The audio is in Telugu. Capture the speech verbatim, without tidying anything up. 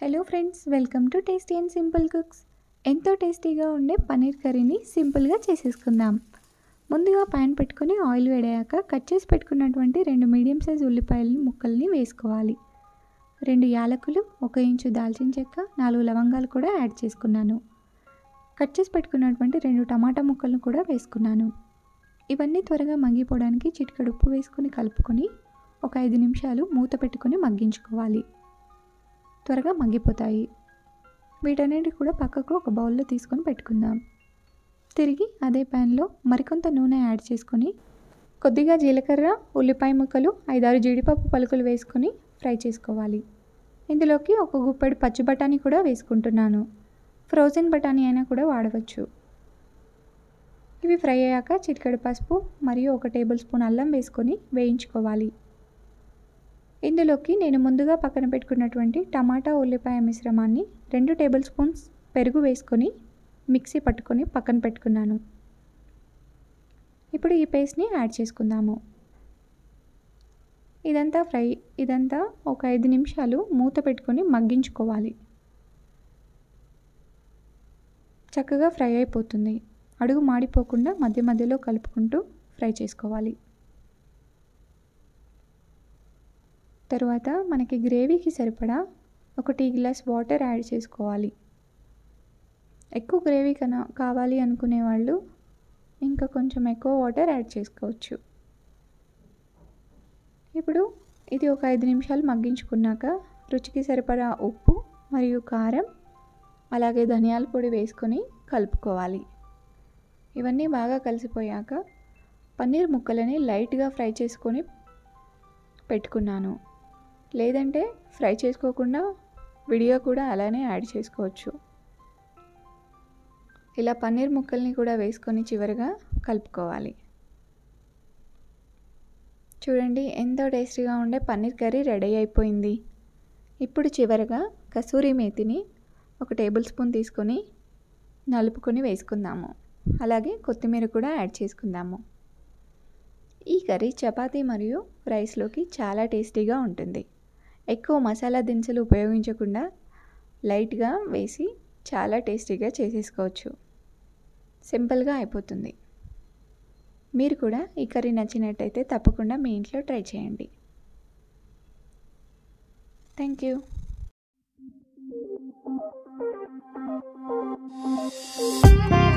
Hello friends, welcome to tasty and simple cooks. ఎంతో టేస్టీగా ఉండే పన్నీర్ కర్రీని సింపుల్గా చేసేసుకుందాం. ముందుగా ప్యాన్ పెట్టుకొని ఆయిల్ వేడయ్యాక కట్ చేసి పెట్టుకున్నటువంటి రెండు మీడియం సైజ్ ఉల్లిపాయల ముక్కల్ని వేసుకోవాలి. రెండు యాలకులు, ఒక ఇంచు దాల్చిన చెక్క, నాలుగు లవంగాలు కూడా యాడ్ చేసుకున్నాను. కట్ చేసి పెట్టుకున్నటువంటి రెండు టమాటా ముక్కలను కూడా వేసుకున్నాను. ఇవన్నీ త్వరగా మగ్గిపోవడానికి చిటికెడు ఉప్పు వేసుకొని కలుపుకొని ఒక ఐదు నిమిషాలు మూత పెట్టుకొని మగ్గించుకోవాలి. త్వరగా మగ్గిపోతాయి. వీటన్నిటి కూడా పక్కకు ఒక బౌల్లో తీసుకొని పెట్టుకుందాం. తిరిగి అదే ప్యాన్లో మరికొంత నూనె యాడ్ చేసుకొని కొద్దిగా జీలకర్ర, ఉల్లిపాయ ముక్కలు, ఐదారు జీడిపప్పు పలుకులు వేసుకొని ఫ్రై చేసుకోవాలి. ఇందులోకి ఒక గుప్పెడు పచ్చి బఠానీ కూడా వేసుకుంటున్నాను. ఫ్రోజన్ బఠానీ అయినా కూడా వాడవచ్చు. ఇవి ఫ్రై అయ్యాక చిటికెడు పసుపు మరియు ఒక టేబుల్ స్పూన్ అల్లం వేసుకొని వేయించుకోవాలి. ఇందులోకి నేను ముందుగా పక్కన పెట్టుకున్నటువంటి టమాటా ఉల్లిపాయ మిశ్రమాన్ని రెండు టేబుల్ స్పూన్స్ పెరుగు వేసుకొని మిక్సీ పట్టుకొని పక్కన పెట్టుకున్నాను. ఇప్పుడు ఈ పేస్ట్ని యాడ్ చేసుకుందాము. ఇదంతా ఫ్రై ఇదంతా ఒక ఐదు నిమిషాలు మూత పెట్టుకొని మగ్గించుకోవాలి. చక్కగా ఫ్రై అయిపోతుంది. అడుగు మాడిపోకుండా మధ్య మధ్యలో కలుపుకుంటూ ఫ్రై చేసుకోవాలి. తరువాత మనకి గ్రేవీకి సరిపడా ఒక టీ గ్లాస్ వాటర్ యాడ్ చేసుకోవాలి. ఎక్కువ గ్రేవీ కన్నా కావాలి అనుకునే వాళ్ళు ఇంకా కొంచెం ఎక్కువ వాటర్ యాడ్ చేసుకోవచ్చు. ఇప్పుడు ఇది ఒక ఐదు నిమిషాలు మగ్గించుకున్నాక రుచికి సరిపడా ఉప్పు మరియు కారం అలాగే ధనియాల పొడి వేసుకొని కలుపుకోవాలి. ఇవన్నీ బాగా కలిసిపోయాక పన్నీర్ ముక్కలని లైట్గా ఫ్రై చేసుకొని పెట్టుకున్నాను. లేదంటే ఫ్రై చేసుకోకుండా విడిగా కూడా అలానే యాడ్ చేసుకోవచ్చు. ఇలా పన్నీర్ ముక్కల్ని కూడా వేసుకొని చివరిగా కలుపుకోవాలి. చూడండి, ఎంతో టేస్టీగా ఉండే పన్నీర్ కర్రీ రెడీ అయిపోయింది. ఇప్పుడు చివరిగా కసూరి మేతిని ఒక టేబుల్ స్పూన్ తీసుకొని నలుపుకొని వేసుకుందాము. అలాగే కొత్తిమీర కూడా యాడ్ చేసుకుందాము. ఈ కర్రీ చపాతీ మరియు రైస్లోకి చాలా టేస్టీగా ఉంటుంది. ఎక్కువ మసాలా దినుసులు ఉపయోగించకుండా లైట్గా వేసి చాలా టేస్టీగా చేసేసుకోవచ్చు. సింపుల్గా అయిపోతుంది. మీరు కూడా ఈ కర్రీ నచ్చినట్టయితే తప్పకుండా మీ ఇంట్లో ట్రై చేయండి. Thank you.